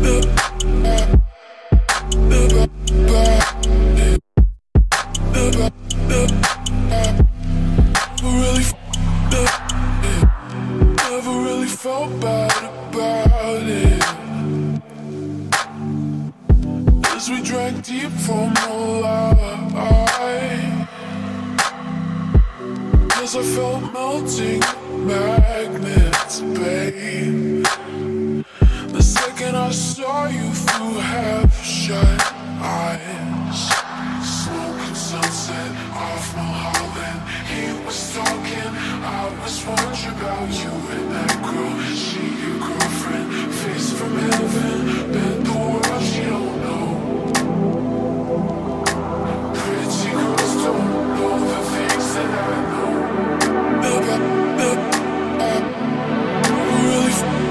Never really felt bad about it. As we drank deep from the light, 'cause I felt melting magnets, babe. The second I saw you through half-shut eyes, smoking sunset off Mulholland. He was talking, I was wondering about you and that girl. She your girlfriend, face from heaven, bet the world she don't know. Pretty girls don't know the things that I know. Really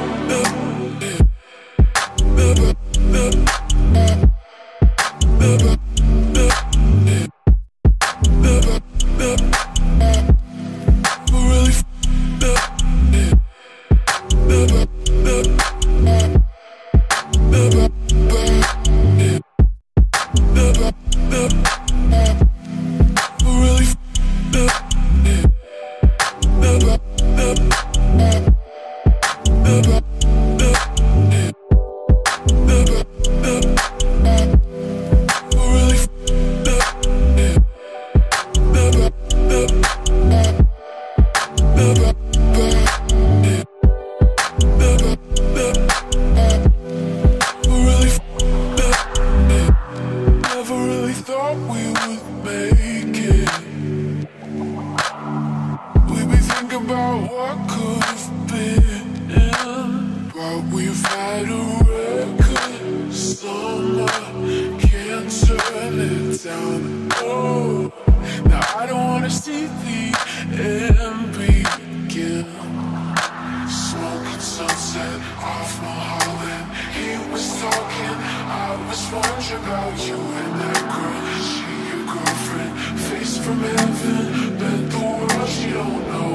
about what could have been, but we've had a record summer, can't turn it down. Oh, now I don't wanna see the end begin. Smoking sunset off Mulholland. He was talking, I was wondering about you and that girl. She your girlfriend, face from heaven, bet the world she don't know.